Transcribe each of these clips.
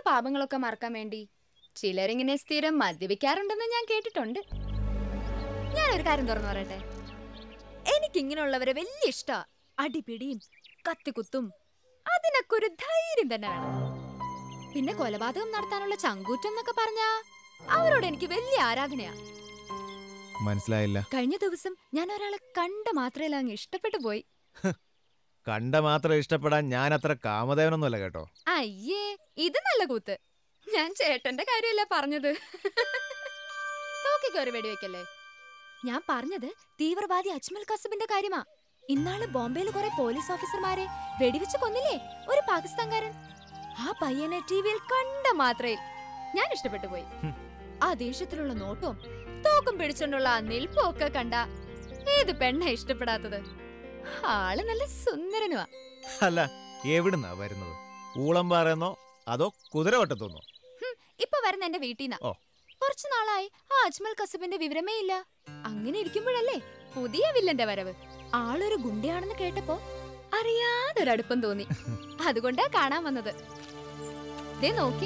പാപങ്ങളൊക്കെ മറക്കാൻ വേണ്ടി ചിലരിങ്ങനെ സ്ഥിരം മദ്യപിക്കാറുണ്ടെന്ന് ഞാൻ കേട്ടിട്ടുണ്ട്. ഞാനൊരു കാര്യം തുറന്നു പറയട്ടെ, എനിക്കിങ്ങനെയുള്ളവരെ വലിയ ഇഷ്ടാ. അടിപിടിയും കത്തിക്കുത്തും അതിനൊക്കെ ഒരു ധൈര്യം തന്നെ വേണം. പിന്നെ കൊലപാതകം നടത്താനുള്ള ചങ്കൂറ്റം എന്നൊക്കെ പറഞ്ഞാ അവരോട് എനിക്ക് വലിയ ആരാധനയാ. മനസ്സിലായില്ല. കഴിഞ്ഞ ദിവസം ഞാൻ ഒരാളെ കണ്ട മാത്രമല്ല അങ്ങ് ഇഷ്ടപ്പെട്ടു പോയി. കണ്ട മാത്രം ഇഷ്ടപ്പെടാൻ ഞാൻ അത്ര കാമദേവനൊന്നുമല്ല കേട്ടോ. അയ്യേ, ഇത് നല്ല കൂത്ത്. ഞാൻ ചേട്ടന്റെ കാര്യമല്ല പറഞ്ഞത്. തോക്കിക്കോറി വെടിവെക്കല്ലേ. ഞാൻ പറഞ്ഞത് തീവ്രവാദി അജ്മൽ കസബിന്റെ കാര്യമാ. ഇന്നാള് ബോംബെയിൽ കുറെ പോലീസ് ഓഫീസർമാരെ വെടിവെച്ച് കൊന്നില്ലേ ഒരു പാകിസ്ഥാൻകാരൻ. ആ പയ്യനെ ടിവിയിൽ കണ്ട മാത്രേ ഞാൻ ഇഷ്ടപ്പെട്ടു പോയി. ആ ദേഷ്യത്തിലുള്ള നോട്ടവും തോക്കും പിടിച്ചോണ്ടുള്ള ആ നിൽപ്പും ഒക്കെ കണ്ട ഏത് പെണ്ണ ഇഷ്ടപ്പെടാത്തത്? ആള് നല്ല സുന്ദരനുവാ. അല്ല, എവിടുന്നാ വരുന്നത്? ഊളംപാറയെന്നോ അതോ കുതിരവട്ടത്തുനിന്നോ? ഇപ്പൊ വരുന്ന എന്റെ വീട്ടീന്നാ. കുറച്ചു നാളായി ആ അജ്മൽ കസബിന്റെ വിവരമേ ഇല്ല. അങ്ങനെ ഇരിക്കുമ്പോഴല്ലേ പുതിയ വില്ലന്റെ വരവ്. ആളൊരു ഗുണ്ടയാണെന്ന് കേട്ടപ്പോ അറിയാതൊരടുപ്പം തോന്നി. അതുകൊണ്ടാ കാണാൻ വന്നത്. ദേ നോക്കി,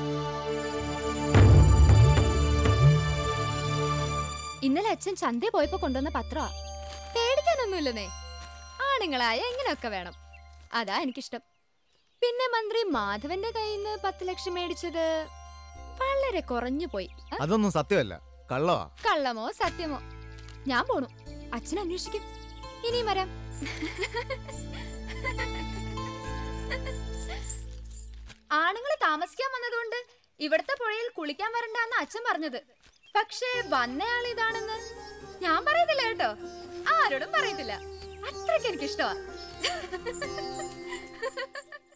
ഇന്നലെ അച്ഛൻ ചന്തയിൽ പോയപ്പോ കൊണ്ടുവന്ന പത്ര. പേടിക്കാനൊന്നുമില്ലെന്നേ. ആണുങ്ങളായ ഇങ്ങനെയൊക്കെ വേണം, അതാ എനിക്കിഷ്ടം. പിന്നെ മന്ത്രി മാധവന്റെ കയ്യിൽ നിന്ന് 10 ലക്ഷം മേടിച്ചത് വളരെ കുറഞ്ഞു പോയി. അതൊന്നും സത്യമല്ല, കള്ളവാ. കള്ളമോ സത്യമോ ഞാൻ പോണു, അച്ഛൻ അന്വേഷിക്കും. ഇനിയും വരാം. ആണുങ്ങൾ താമസിക്കാൻ വന്നതുകൊണ്ട് ഇവിടത്തെ പുഴയിൽ കുളിക്കാൻ വരണ്ടെന്ന് അച്ഛൻ പറഞ്ഞത്. പക്ഷേ വന്നയാൾ ഇതാണെന്ന് ഞാൻ പറയത്തില്ല കേട്ടോ, ആരോടും പറയത്തില്ല. അത്രയ്ക്ക് എനിക്കിഷ്ടമാ.